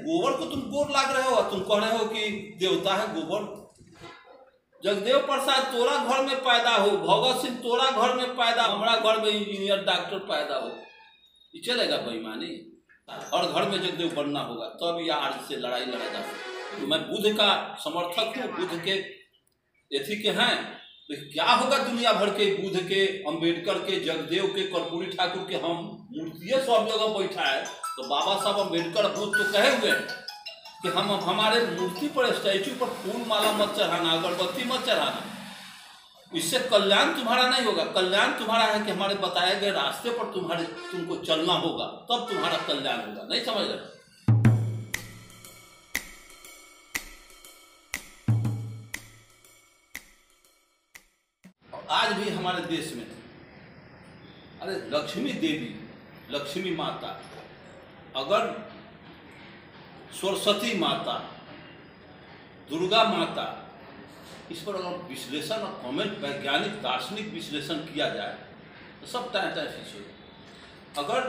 गोबर को तुम गोर लाग रहे हो, तुम कह रहे हो कि देवता है गोबर। जगदेव प्रसाद तोरा घर में पैदा हो, भगत सिंह तोरा घर में पैदा, हमारा घर में इंजीनियर डॉक्टर पैदा हो, ये चलेगा बेईमानी? और घर में जगदेव बनना होगा तब यह आर्य से लड़ाई लड़ा जा सकती। तो मैं बुद्ध का समर्थक हूँ, बुद्ध के एथी के हैं। तो क्या होगा दुनिया भर के बुद्ध के, अंबेडकर के, जगदेव के, कर्पूरी ठाकुर के हम मूर्तियाँ सब जगह बैठा है। तो बाबा साहब अंबेडकर बुद्ध तो कहे हुए हैं कि हम हमारे मूर्ति पर, स्टैचू पर फूल माला मत चढ़ाना, अगरबत्ती मत चढ़ाना, इससे कल्याण तुम्हारा नहीं होगा। कल्याण तुम्हारा है कि हमारे बताए गए रास्ते पर तुमको चलना होगा, तब तुम्हारा कल्याण होगा। नहीं समझ रहे? आज भी हमारे देश में अरे लक्ष्मी देवी, लक्ष्मी माता, अगर सरस्वती माता, दुर्गा माता, इस पर अगर विश्लेषण और कमेंट, वैज्ञानिक दार्शनिक विश्लेषण किया जाए तो सब टाइम फिक्स हो। अगर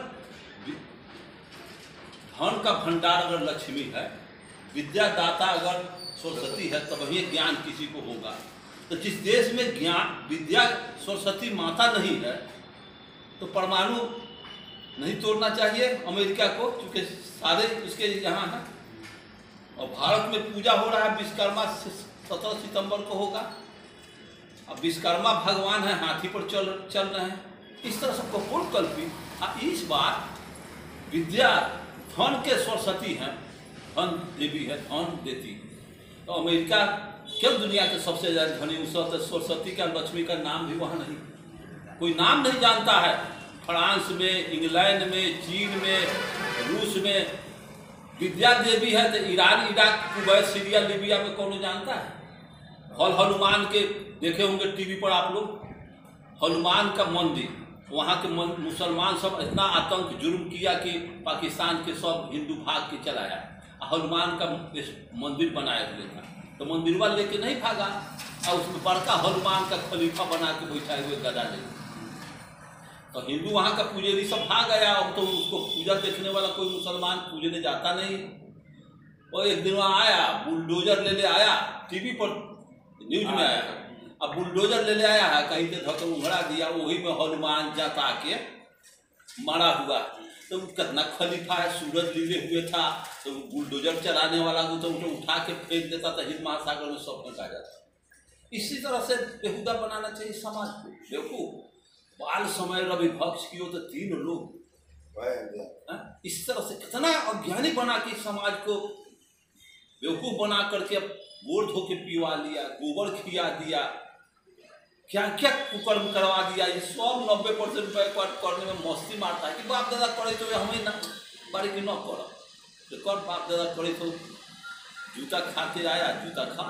धन का भंडार अगर लक्ष्मी है, विद्यादाता अगर सरस्वती है, तब ही ज्ञान किसी को होगा। तो जिस देश में ज्ञान, विद्या, सरस्वती माता नहीं है, तो परमाणु नहीं तोड़ना चाहिए अमेरिका को, क्योंकि सारे उसके यहाँ है। और भारत में पूजा हो रहा है, विश्वकर्मा 17 सितंबर को होगा। अब विश्वकर्मा भगवान है, हाथी पर चल रहे हैं। इस तरह से कपोल कल्पित। इस बार विद्या, धन के सरस्वती हैं, धन देवी है, धन देती है। तो अमेरिका क्यों दुनिया के सबसे ज्यादा धनी, उस सरस्वती का, लक्ष्मी का नाम भी वहाँ नहीं, कोई नाम नहीं जानता है। फ्रांस में, इंग्लैंड में, चीन में, रूस में विद्या देवी है। तो Iran, Iraq, Kuwait, Syria, Libya में कौन जानता है? हनुमान के देखे होंगे टीवी पर आप लोग, हनुमान का मंदिर, वहाँ के मुसलमान सब इतना आतंक जुर्म किया कि पाकिस्तान के सब हिंदू भाग के चलाया। हनुमान का मंदिर बनाया हुए था, तो मंदिरवा लेके नहीं भागा, और उसमें बड़का हनुमान का खलीफा बना के बैठाए हुए गदा लेके। तो हिंदू वहाँ का पुजारी सब भाग गया। अब तो उसको पूजा देखने वाला कोई मुसलमान पूजने जाता नहीं। और एक दिन वहाँ आया, बुलडोजर ले आया, टीवी पर न्यूज में आया। अब बुलडोजर ले आया है, कहीं से धक्का उंगड़ा दिया, वही में हनुमान जाता के मारा हुआ। तो कितना खलीफा है, सूरज लिए हुए था, तो बुलडोजर चलाने वाला को तो उठा के फेंक देता था, हिंद महासागर में सब फेंका जाता। इसी तरह से बेहुदा बनाना चाहिए समाज को। देखो, बाल समय रवि भक्ष की हो तो 3 लोग, इस तरह से कितना अज्ञानी बना के समाज को बेवकूफ बना करके गोड़ धो के पिवा लिया, गोबर खिया दिया, क्या क्या कुकर्म करवा दिया। ये सब 90% बैकवर्ड करने में मस्ती मारता है कि बाप दादा करे तो हमें ना बारी की न करो, तो कर बाप दादा करे तो जूता खा के आया, जूता खा।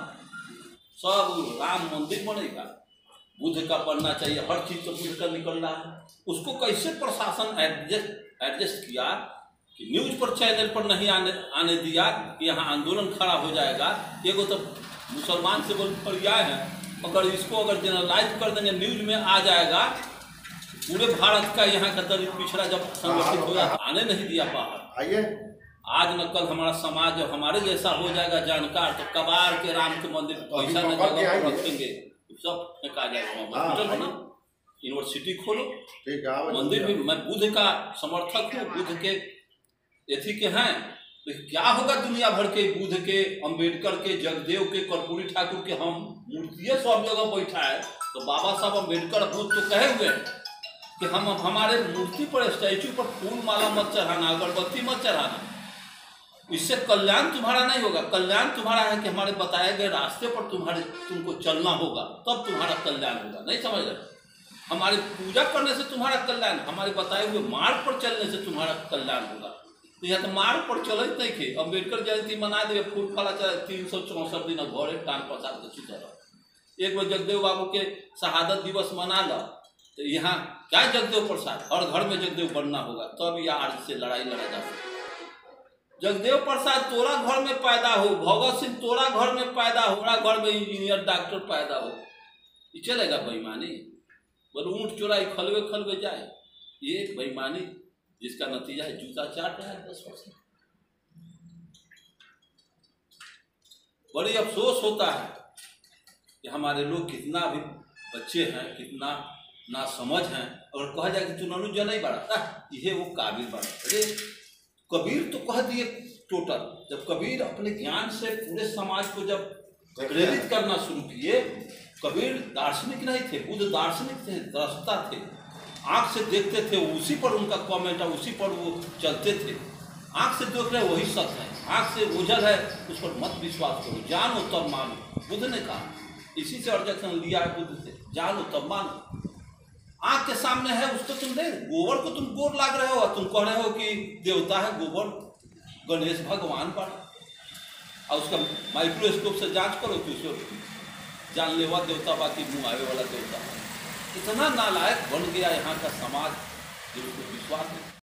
सब राम मंदिर बनेगा, बुद्ध का बनना चाहिए, हर चीज तो बुद्ध का निकल रहा है। उसको कैसे प्रशासन एडजस्ट किया कि न्यूज पर, चैनल पर नहीं आने दिया कि यहाँ आंदोलन खड़ा हो जाएगा। एगो तो मुसलमान से बोल फरियाए हैं, अगर इसको अगर जनरलाइज कर देंगे, न्यूज में आ जाएगा पूरे भारत का, यहाँ का दलित पिछड़ा जब संगठित हो जाए, आने नहीं दिया बाहर। आइए, आज न कल हमारा समाज जब हमारे जैसा हो जाएगा जानकार, तो कबार के राम के मंदिर पैसा न जगह पर रखेंगे, सब फेंका जाएगा। हॉस्पिटल बना, यूनिवर्सिटी खोलो, मंदिर भी। मैं बुद्ध का समर्थक हूँ, बुद्ध के एथी के हैं। तो क्या होगा दुनिया भर के बुद्ध के, अंबेडकर के, जगदेव के, कर्पूरी ठाकुर के हम मूर्तियाँ सब जगह बैठा है। तो बाबा साहब अंबेडकर बुद्ध तो कहे हुए हैं कि हम हमारे मूर्ति पर, स्टैचू पर फूल माला मत चढ़ाना, अगरबत्ती मत चढ़ाना, इससे कल्याण तुम्हारा नहीं होगा। कल्याण तुम्हारा है कि हमारे बताए गए रास्ते पर तुमको चलना होगा, तब तुम्हारा कल्याण होगा। नहीं समझ रहे? हमारी पूजा करने से तुम्हारा कल्याण, हमारे बताए हुए मार्ग पर चलने से तुम्हारा कल्याण होगा। तो यहाँ तो मार्ग पर चलत नहीं थे। अम्बेडकर जयंती मना दे, फूल फला चाहे 364 दिन घरे टांग पसार के सुधर। एक बार जगदेव बाबू के शहादत दिवस मना लो, तो यहाँ क्या जगदेव प्रसाद, हर घर में जगदेव बनना होगा, तब यह आर्य से लड़ाई लड़ा जा सकती। जगदेव प्रसाद तोरा घर में पैदा हो, भगत सिंह तोरा घर में पैदा हो, हमारा घर में इंजीनियर डॉक्टर पैदा हो, ये चलेगा बेईमानी? बोले ऊँट चोराई खलवे खलवे जाए, ये बेईमानी जिसका नतीजा है जूता चाट रहा है 10%। बड़ी अफसोस होता है कि हमारे लोग कितना भी बच्चे हैं, कितना ना समझ हैं। अगर कहा जाए कि चुनानू जो नहीं बढ़ा ये वो काबिल बढ़ा। अरे कबीर तो कह दिए टोटल, जब कबीर अपने ज्ञान से पूरे समाज को जब प्रेरित करना शुरू किए। कबीर दार्शनिक नहीं थे, बुद्ध दार्शनिक थे, दृष्टा थे, आंख से देखते थे, उसी पर उनका कमेंट है, उसी पर वो चलते थे। आंख से देख रहे वही सत्य है, आंख से ओझल है उस पर मत विश्वास करो, जानो तब मानो। बुद्ध ने कहा, इसी से ऑब्जेक्शन लिया है बुद्ध से, जानो तब मानो। आंख के सामने है उसको तुम दे, गोबर को तुम गोर लाग रहे हो, तुम कह रहे हो कि देवता है गोबर, गणेश भगवान पर, और उसका माइक्रोस्कोप से जांच करो कि उसको जानलेवा देवता बाकी मुँह आवे वाला देवता है। इतना नालायक बन गया यहाँ का समाज जो उसको विश्वास नहीं।